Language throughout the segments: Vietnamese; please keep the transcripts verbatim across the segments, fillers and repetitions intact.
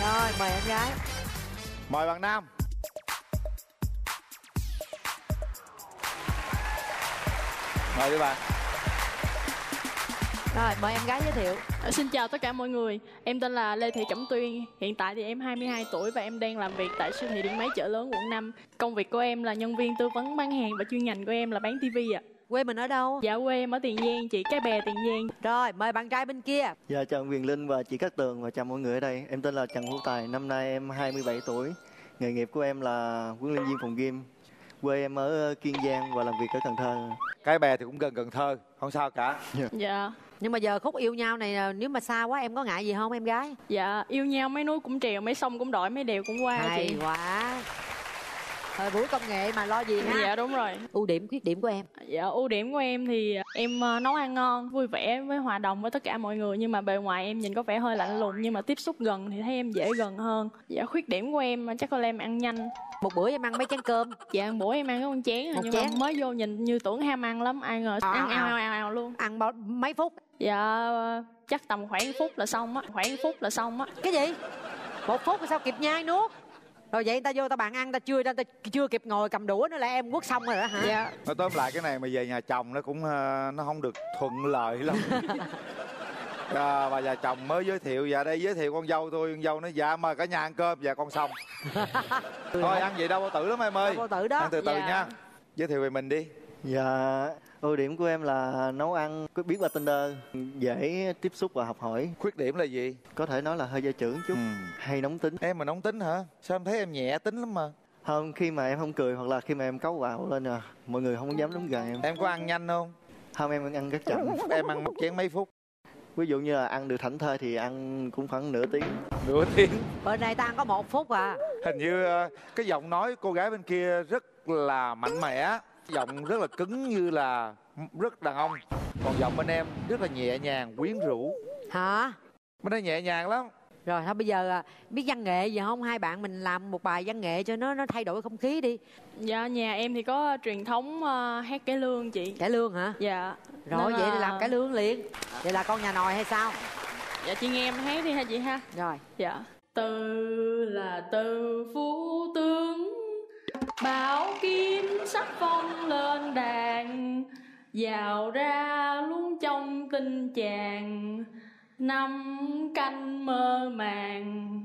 Rồi mời em gái. Mời bạn nam. Mời đi bạn. Rồi mời em gái giới thiệu. Xin chào tất cả mọi người, em tên là Lê Thị Cẩm Tuyên. Hiện tại thì em hai mươi hai tuổi và em đang làm việc tại siêu thị điện máy Chợ Lớn quận năm. Công việc của em là nhân viên tư vấn bán hàng và chuyên ngành của em là bán tivi ạ. Quê mình ở đâu? Dạ quê em ở Tiền Giang, chị Cái Bè Tiền Giang. Rồi mời bạn trai bên kia. Dạ chào Quyền Linh và chị Cát Tường và chào mọi người ở đây. Em tên là Trần Hữu Tài, năm nay em hai mươi bảy tuổi. Nghề nghiệp của em là huấn luyện viên phòng gym. Quê em ở Kiên Giang và làm việc ở Cần Thơ. Cái Bè thì cũng gần Cần Thơ, không sao cả. Yeah. Dạ. Nhưng mà giờ khúc yêu nhau này nếu mà xa quá em có ngại gì không em gái? Dạ yêu nhau mấy núi cũng trèo, mấy sông cũng đổi, mấy đèo cũng qua. Hay chị. quá. Thời buổi công nghệ mà lo gì ha. Dạ đúng rồi. Ưu điểm khuyết điểm của em? Dạ ưu điểm của em thì em uh, nấu ăn ngon, vui vẻ với hòa đồng với tất cả mọi người. Nhưng mà bề ngoài em nhìn có vẻ hơi lạnh lùng, nhưng mà tiếp xúc gần thì thấy em dễ gần hơn. Dạ khuyết điểm của em chắc có lẽ em ăn nhanh. Một bữa em ăn mấy chén cơm? Dạ bữa em ăn có con chén, một nhưng chén. mà mới vô nhìn như tưởng ham ăn lắm, ai ngờ à, ăn à. ào ào ào ào luôn. Ăn bao, mấy phút? Dạ chắc tầm khoảng phút là xong á, khoảng phút là xong á. Cái gì? Một phút sao kịp nhai nuốt? Rồi vậy ta vô ta bàn ăn ta chưa ta, ta chưa kịp ngồi cầm đũa nữa là em quất xong rồi đó hả? Dạ. Nói tóm lại cái này mà về nhà chồng nó cũng uh, nó không được thuận lợi lắm. À, bà già chồng mới giới thiệu, dạ đây giới thiệu con dâu tôi, con dâu nói dạ mời cả nhà ăn cơm, dạ con xong. Thôi ăn vậy đâu bao tử lắm em ơi. Đâu bao tử đó. Ăn từ từ Dạ. nha. Giới thiệu về mình đi. Dạ ưu điểm của em là nấu ăn, biết qua Tinder, dễ tiếp xúc và học hỏi. Khuyết điểm là gì? Có thể nói là hơi gia trưởng chút, Ừ. hay nóng tính. Em mà nóng tính hả? Sao em thấy em nhẹ tính lắm mà. Không, khi mà em không cười hoặc là khi mà em cáu gào lên à, mọi người không dám đến gần em. Em có ăn nhanh không? Không, em ăn rất chậm. Em ăn một chén mấy phút? Ví dụ như là ăn được thảnh thơi thì ăn cũng khoảng nửa tiếng. Nửa tiếng. Bên này ta ăn có một phút à. Hình như uh, cái giọng nói cô gái bên kia rất là mạnh mẽ, giọng rất là cứng như là rất đàn ông. Còn giọng bên em rất là nhẹ nhàng, quyến rũ. Hả? Bên đây nhẹ nhàng lắm. Rồi thôi bây giờ à, biết văn nghệ gì không? Hai bạn mình làm một bài văn nghệ cho nó nó thay đổi không khí đi. Dạ nhà em thì có truyền thống uh, hát cải lương chị. Cải lương hả? Dạ. Rồi Nên vậy là... thì làm cải lương liền. Vậy là con nhà nòi hay sao? Dạ chị nghe em hát đi ha chị ha. Rồi. Dạ. Từ là từ phú tướng, bảo kim sắc phong lên đàn, vào ra luôn trong tình chàng, năm canh mơ màng.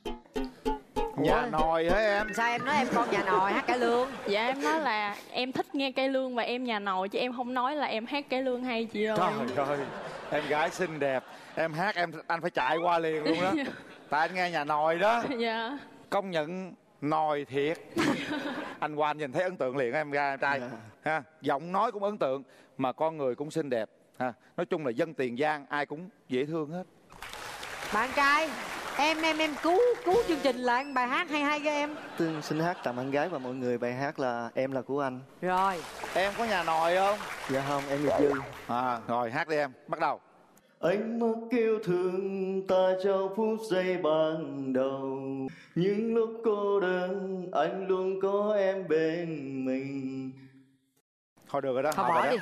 Nhà nòi hả em? Sao em nói em con nhà nòi hát cải lương? Dạ em nói là em thích nghe cải lương và em nhà nòi, chứ em không nói là em hát cải lương hay chị ơi. Trời ơi, em gái xinh đẹp, em hát em anh phải chạy qua liền luôn đó. Tại anh nghe nhà nòi đó. Dạ. Công nhận nòi thiệt. Anh qua anh nhìn thấy ấn tượng liền em gái em trai. Ha, giọng nói cũng ấn tượng mà con người cũng xinh đẹp. Ha, nói chung là dân Tiền Giang ai cũng dễ thương hết. Bạn trai, em em em cứu cứu chương trình là bài hát hay hay cho em. Tôi xin hát tặng bạn gái và mọi người bài hát là Em Là Của Anh. Rồi. Em có nhà nòi không? Dạ không, em nghiệp dư. À, rồi hát đi em, bắt đầu. Anh mắc yêu thương ta trong phút giây ban đầu, những lúc cô đơn anh luôn có em bên mình. Thôi được rồi đó. Thôi Thôi bỏ rồi đi. đó.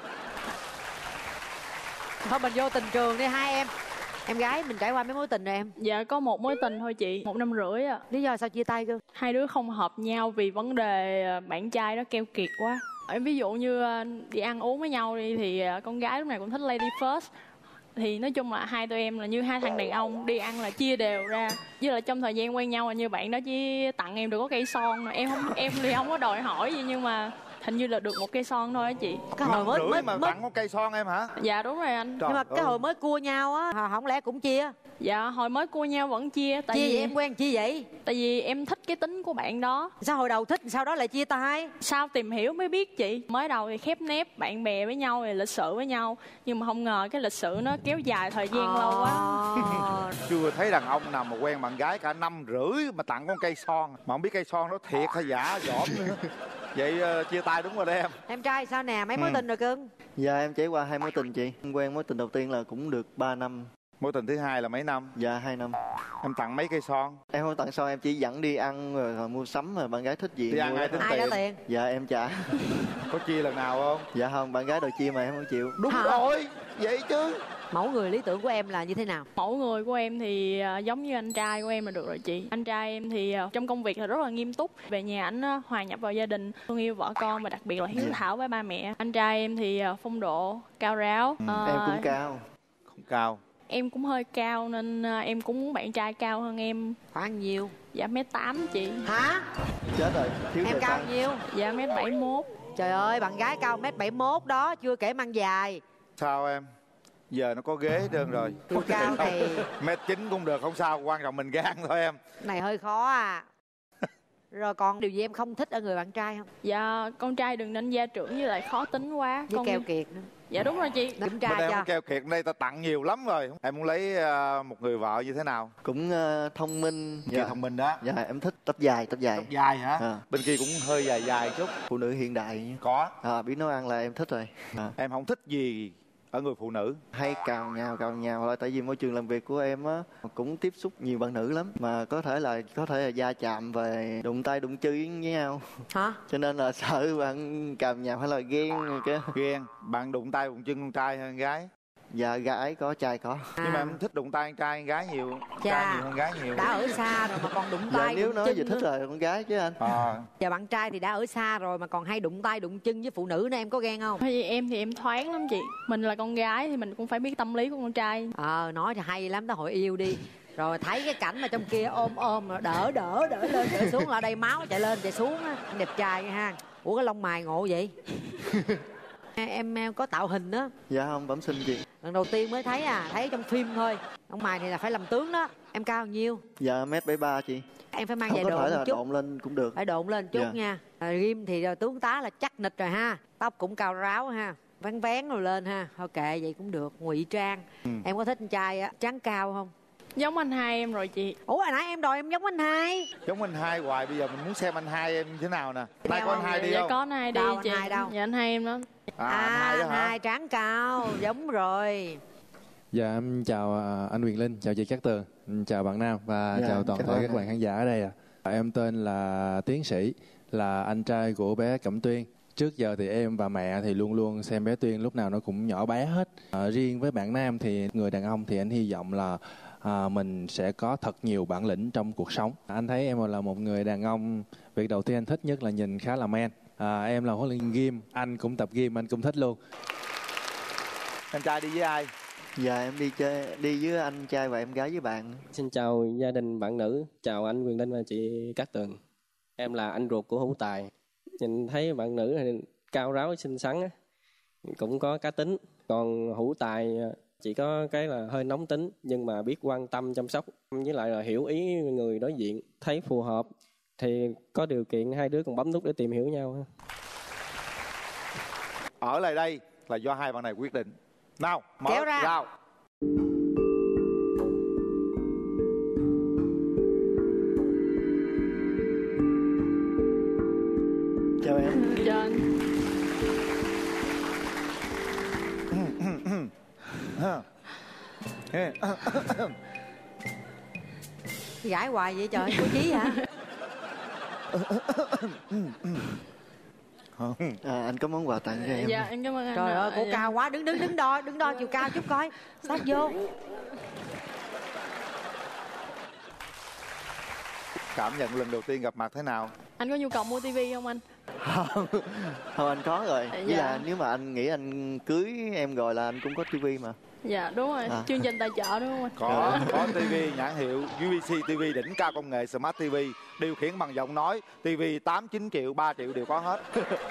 Thôi mình vô tình trường đi hai em. Em gái mình trải qua mấy mối tình rồi em? Dạ có một mối tình thôi chị, một năm rưỡi à. Lý do sao chia tay cơ? Hai đứa không hợp nhau vì vấn đề bạn trai đó keo kiệt quá. Ví dụ như đi ăn uống với nhau đi thì con gái lúc này cũng thích lady first. Thì nói chung là hai tụi em là như hai thằng đàn ông, đi ăn là chia đều ra. Với lại trong thời gian quen nhau là như bạn đó chỉ tặng em được có cây son. Em không em thì không có đòi hỏi gì nhưng mà hình như là được một cây son thôi á chị. Cái hồi mới mới, mà mới... tặng con cây son em hả? Dạ đúng rồi anh. Trời Nhưng mà ơi. cái hồi mới cua nhau á, không lẽ cũng chia? Dạ hồi mới cua nhau vẫn chia. Tại Chia vì vậy em quen chia vậy? Tại vì em thích cái tính của bạn đó. Sao hồi đầu thích sau đó lại chia tay? Sao tìm hiểu mới biết chị. Mới đầu thì khép nép bạn bè với nhau thì lịch sự với nhau, nhưng mà không ngờ cái lịch sự nó kéo dài thời gian à... lâu quá. Chưa thấy đàn ông nào mà quen bạn gái cả năm rưỡi mà tặng con cây son mà không biết cây son đó thiệt hay giả dỏm nữa. Vậy uh, chia tay đúng rồi đấy em. Em trai sao nè, mấy mối Ừ. tình rồi cưng? Dạ em trải qua hai mối tình chị. Quen mối tình đầu tiên là cũng được ba năm. Mối tình thứ hai là mấy năm? Dạ hai năm. Em tặng mấy cây son? Em không tặng son, em chỉ dẫn đi ăn rồi, rồi mua sắm, rồi bạn gái thích gì Đi ăn mua ai đó. tính Ai tiền? trả tiền? Dạ em trả. Có chia lần nào không? Dạ không, bạn gái đòi chia mà em không chịu. Đúng Hả? rồi, vậy chứ. Mẫu người lý tưởng của em là như thế nào? Mẫu người của em thì à, giống như anh trai của em là được rồi chị. Anh trai em thì à, trong công việc là rất là nghiêm túc. Về nhà ảnh à, hòa nhập vào gia đình, thương yêu vợ con và đặc biệt là hiếu thảo với ba mẹ. Anh trai em thì à, phong độ, cao ráo. À, Em cũng cao. Không cao. Em cũng hơi cao nên à, em cũng muốn bạn trai cao hơn em. Khoảng nhiêu? Dạ mét tám chị. Hả? Chết rồi, thiếu Em thời cao gian. nhiêu? Dạ mét bảy mốt. Trời ơi, bạn gái cao mét bảy mốt đó, chưa kể mang dài. Sao em? Giờ nó có ghế hết trơn rồi. Chiều cao thì Mét chín cũng được, không sao, quan trọng mình gan thôi em. này hơi khó à. Rồi còn điều gì em không thích ở người bạn trai không? Dạ con trai đừng nên gia trưởng với lại khó tính quá. Với Con... keo kiệt nữa. Dạ đúng rồi chị. Kiểm Bên tra em cho. không keo kiệt, đây ta tặng nhiều lắm rồi. Em muốn lấy ờ, một người vợ như thế nào? Cũng ờ, thông minh. Kia thông minh đó. Dạ em thích tóc dài, tóc dài. Tóc dài hả? À. Bên kia cũng hơi dài dài chút. Phụ nữ hiện đại. Có. À, biết nấu ăn là em thích rồi. À. Em không thích gì ở người phụ nữ? Hay cào nhào cào nhào là tại vì môi trường làm việc của em á cũng tiếp xúc nhiều bạn nữ lắm, mà có thể là có thể là va chạm về đụng tay đụng chân với nhau, Hả? cho nên là sợ bạn cào nhào hay là ghen cái. Ghen. Bạn đụng tay đụng chân con trai hơn con gái? Dạ gái có, trai có. À. Nhưng mà em thích đụng tay con trai con gái nhiều. Chà. Trai nhiều hơn gái nhiều. Đã ở xa rồi mà còn đụng Dạ tay nếu đụng nói chân về thích nữa. là con gái chứ anh. À. Và bạn trai thì đã ở xa rồi mà còn hay đụng tay đụng chân với phụ nữ nữa, em có ghen không? Bởi vì em thì em thoáng lắm chị. Mình là con gái thì mình cũng phải biết tâm lý của con trai. Ờ, nói thì hay lắm, tới hội yêu đi. Rồi thấy cái cảnh mà trong kia ôm ôm rồi đỡ đỡ đỡ lên đỡ xuống, là đây máu chạy lên chạy xuống á. Đẹp trai ha. Ủa cái lông mày ngộ vậy? em, em có tạo hình đó. Dạ không, bẩm sinh chị. Lần đầu tiên mới thấy à, thấy trong phim thôi. Lông mày này là phải làm tướng đó. Em cao bao nhiêu? Dạ mét bảy ba chị. Em phải mang Không giày có độn thể một là chút. độn lên cũng được. Phải độn lên chút Dạ. nha. À, rim thì rồi tướng tá là chắc nịch rồi ha. Tóc cũng cao ráo ha. Vén vén rồi lên ha. Thôi kệ vậy cũng được. Ngụy trang. Ừ. Em có thích con trai á trắng cao không? Giống anh hai em rồi chị. Ủa hồi nãy em đòi em giống anh hai. Giống anh hai hoài, bây giờ mình muốn xem anh hai em thế nào nè. Nay Theo có anh không? hai đi Dạ không? có anh hai đi Đâu, anh chị. hai đâu? Dạ anh hai em đó. À, À, anh hai đó anh hả? hai trắng cao. Giống rồi. Dạ em chào à, anh Quyền Linh, chào chị Cát Tường, chào bạn Nam và Dạ, chào toàn chào thể anh các ạ. bạn khán giả ở đây ạ. À. Em tên là Tiến Sĩ, là anh trai của bé Cẩm Tuyên. Trước giờ thì em và mẹ thì luôn luôn xem bé Tuyên lúc nào nó cũng nhỏ bé hết. À, riêng với bạn Nam thì người đàn ông thì anh hy vọng là à, mình sẽ có thật nhiều bản lĩnh trong cuộc sống. Anh thấy em là một người đàn ông, việc đầu tiên anh thích nhất là nhìn khá là man. À, em là huấn luyện viên gym, anh cũng tập gym, anh cũng thích luôn. Anh trai đi với ai? Dạ em đi chơi đi với anh trai và em gái với bạn. Xin chào gia đình bạn nữ, chào anh Quyền Linh và chị Cát Tường. Em là anh ruột của Hữu Tài. Nhìn thấy bạn nữ này cao ráo xinh xắn á, cũng có cá tính. Còn Hữu Tài chỉ có cái là hơi nóng tính nhưng mà biết quan tâm chăm sóc, với lại là hiểu ý người đối diện, thấy phù hợp thì có điều kiện hai đứa còn bấm nút để tìm hiểu nhau. Ở lại đây là do hai bạn này quyết định. Nào, mở Kéo ra. rào. Chào em. Cho anh. Gãi hoài vậy trời, có chí hả? À, anh có món quà tặng cho em. Dạ em cảm ơn anh. Trời ạ. ơi, cô Dạ. cao quá, đứng đứng đứng đo, đứng đo chiều cao chút coi. Sát vô. Cảm nhận lần đầu tiên gặp mặt thế nào? Anh có nhu cầu mua tivi không anh? Không, không anh có rồi. Dạ. Chỉ là nếu mà anh nghĩ anh cưới em rồi là anh cũng có tivi mà. Dạ đúng rồi, À. chương trình tài trợ đúng không anh? Có, có tivi nhãn hiệu u bê xê ti vi đỉnh cao công nghệ Smart ti vi, điều khiển bằng giọng nói, tivi tám chín triệu, ba triệu đều có hết.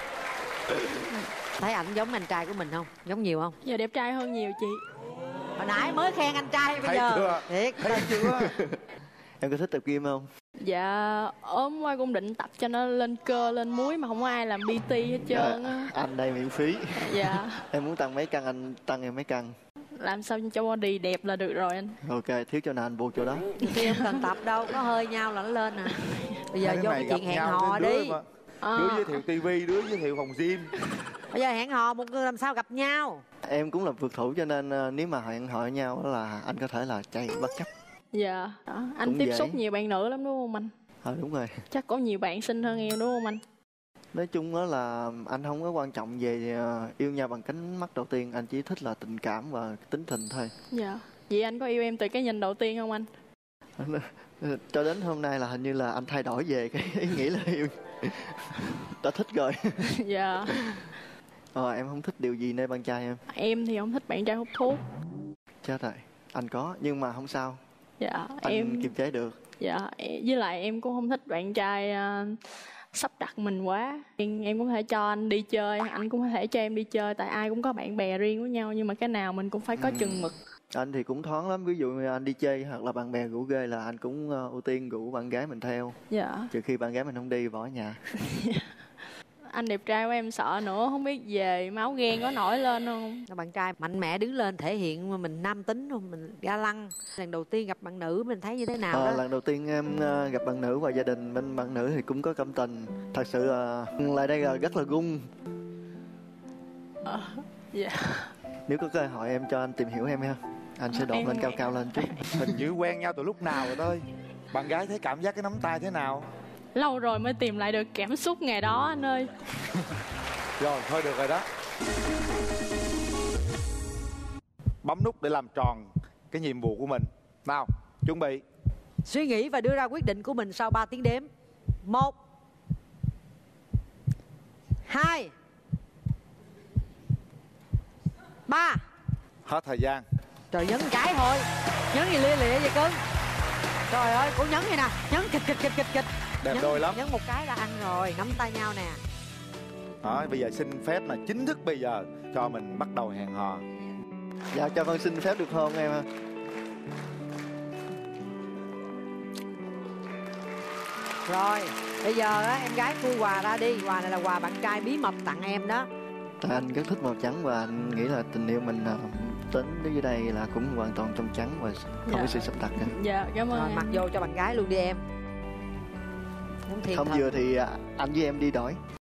Thấy ảnh giống anh trai của mình không? Giống nhiều không? Giờ đẹp trai hơn nhiều chị. Hồi nãy mới khen anh trai bây Thấy giờ. chưa? Thiệt. Thấy chưa? Em có thích tập gym không? Dạ ốm qua cũng định tập cho nó lên cơ lên múi mà không có ai làm pê tê hết trơn á. Anh đây miễn phí. Dạ Em muốn tăng mấy cân anh tăng em mấy cân. làm sao cho body đẹp là được rồi anh. Ok, thiếu chỗ nào anh buộc chỗ đó. Thì em cần tập đâu, có hơi nhau là nó lên à. Bây giờ Hai vô đứa cái này gặp chuyện hẹn nhau hò nên đứa đi. mà. À, Đứa giới thiệu tivi, đứa giới thiệu phòng gym. Bây giờ hẹn hò một người làm sao gặp nhau? Em cũng là phượt thủ cho nên ờ, nếu mà hẹn hò nhau đó là anh có thể là chạy bất chấp. Dạ. Đó. Anh Cũng tiếp dễ. xúc nhiều bạn nữ lắm đúng không anh? Ờ đúng rồi. Chắc có nhiều bạn xinh hơn em đúng không anh? Nói chung đó là anh không có quan trọng về ờ, yêu nhau bằng cánh mắt đầu tiên, anh chỉ thích là tình cảm và tính tình thôi. Dạ. Vậy anh có yêu em từ cái nhìn đầu tiên không anh? Cho đến hôm nay là hình như là anh thay đổi về cái ý nghĩ là yêu. Đã thích rồi. Dạ. Ờ, em không thích điều gì nơi bạn trai em? Em thì không thích bạn trai hút thuốc. Chết rồi, anh có nhưng mà không sao. Dạ. Anh Em kiềm chế được. Dạ. Với lại em cũng không thích bạn trai uh, sắp đặt mình quá. Em, em cũng có thể cho anh đi chơi, anh cũng có thể cho em đi chơi. Tại ai cũng có bạn bè riêng với nhau, nhưng mà cái nào mình cũng phải có Ừ. chừng mực. Anh thì cũng thoáng lắm, ví dụ như anh đi chơi hoặc là bạn bè rủ ghê là anh cũng ờ, ưu tiên rủ bạn gái mình theo. Dạ. Trừ khi bạn gái mình không đi, bỏ ở nhà. Anh đẹp trai của em sợ nữa, không biết về máu ghen có nổi lên không? Bạn trai mạnh mẽ đứng lên thể hiện mình nam tính không? Mình ga lăng. Lần đầu tiên gặp bạn nữ mình thấy như thế nào Ờ, đó? lần đầu tiên em ờ, gặp bạn nữ và gia đình bên bạn nữ thì cũng có cảm tình. Thật sự là lại đây là rất là gung. Ờ, dạ. Nếu có cơ hội em cho anh tìm hiểu em ha. Anh sẽ độn Em- lên cao cao lên chút. Hình như quen nhau từ lúc nào rồi thôi. Bạn gái thấy cảm giác cái nắm tay thế nào? Lâu rồi mới tìm lại được cảm xúc ngày đó anh ơi. Rồi thôi được rồi đó. Bấm nút để làm tròn cái nhiệm vụ của mình. Nào, chuẩn bị. Suy nghĩ và đưa ra quyết định của mình sau ba tiếng đếm. Một, hai, ba. Hết thời gian. Trời, nhấn cái thôi. Nhấn gì lia lịa vậy cưng? Trời ơi, cô nhấn gì nè. Nhấn kịch kịch kịch kịch kịch. Đẹp Nhấn- đôi lắm. Nhấn một cái là ăn rồi. Nắm tay nhau nè. Đó, bây giờ xin phép là chính thức bây giờ cho mình bắt đầu hẹn hò. Dạ cho con xin phép được hôn em ha. Rồi, bây giờ á, em gái khui quà ra đi. Quà này là quà bạn trai bí mật tặng em đó. Tại anh rất thích màu trắng và anh nghĩ là tình yêu mình à, đến đến dưới đây là cũng hoàn toàn trong trắng và không Dạ. có sự sắp đặt cả. Dạ, cảm ơn Rồi, em. mặc vô cho bạn gái luôn đi em. Muốn thiên Không thần. vừa thì à, anh với em đi đổi.